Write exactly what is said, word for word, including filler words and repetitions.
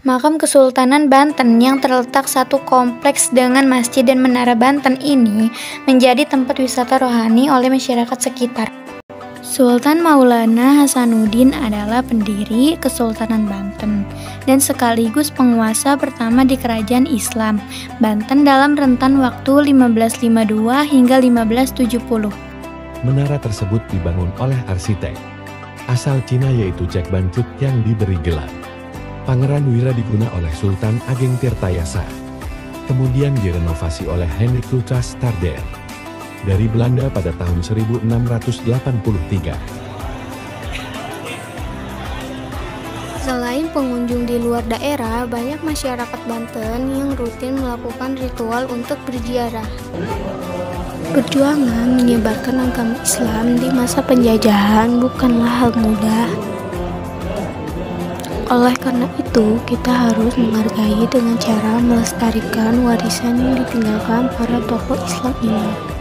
Makam Kesultanan Banten yang terletak satu kompleks dengan masjid dan menara Banten ini menjadi tempat wisata rohani oleh masyarakat sekitar. Sultan Maulana Hasanuddin adalah pendiri Kesultanan Banten dan sekaligus penguasa pertama di Kerajaan Islam Banten dalam rentan waktu lima belas lima puluh dua hingga lima belas tujuh puluh. Menara tersebut dibangun oleh arsitek asal Cina yaitu Cek Bancut yang diberi gelar Pangeran Wiradiguna oleh Sultan Ageng Tirtayasa. Kemudian direnovasi oleh Hendrik Lucas Tarder dari Belanda pada tahun seribu enam ratus delapan puluh tiga. Selain pengunjung di luar daerah, banyak masyarakat Banten yang rutin melakukan ritual untuk berziarah. Perjuangan menyebarkan agama Islam di masa penjajahan bukanlah hal mudah. Oleh karena itu, kita harus menghargai dengan cara melestarikan warisan yang ditinggalkan para tokoh Islam ini.